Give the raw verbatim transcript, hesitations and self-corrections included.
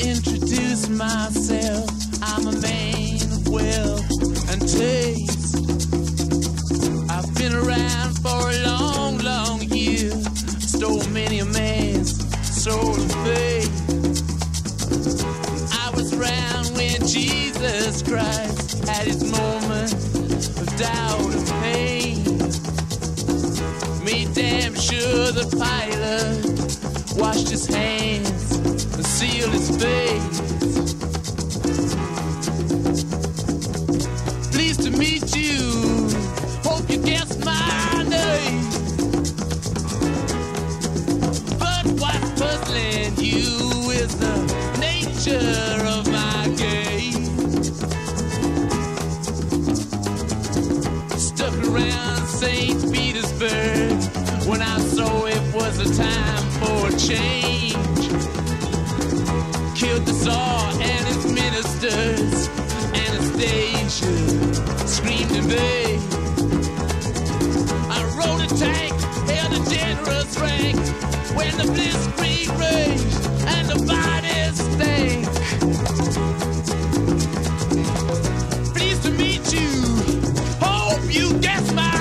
introduce myself. I'm a man of wealth and taste. I've been around for a long, long year. Stole many a man's soul of faith. I was around when Jesus Christ had his moment of doubt and pain. Made damn sure the Pilate washed his hands and sealed his face. Pleased to meet you, hope you guessed my name. But what's puzzling you is the nature of my game. Stuck around Saint Petersburg when I saw it was a time for a change. Killed the Tsar and his ministers. Anastasia screamed in vain. I rode a tank, held a generous rank when the blitzkrieg raged and the bodies stank. Pleased to meet you, hope you guessed my